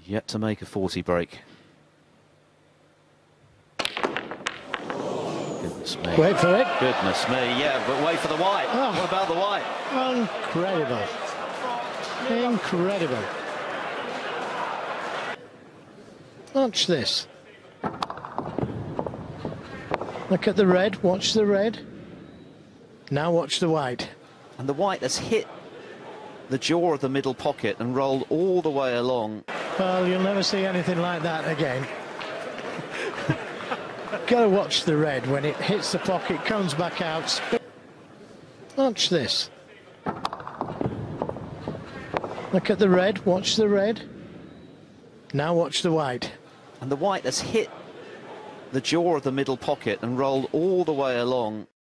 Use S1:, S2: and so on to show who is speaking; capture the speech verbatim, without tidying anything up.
S1: Yet to make a forty break. Goodness me.
S2: Wait for it.
S1: Goodness me, yeah, but wait for the white.
S2: Oh.
S1: What about the white?
S2: Incredible. Incredible. Watch this. Look at the red, watch the red. Now watch the white.
S1: And the white has hit the jaw of the middle pocket and rolled all the way along.
S2: Well, you'll never see anything like that again. Gotta watch the red. When it hits the pocket, comes back out. Watch this. Look at the red, watch the red. Now watch the white.
S1: And the white has hit the jaw of the middle pocket and rolled all the way along.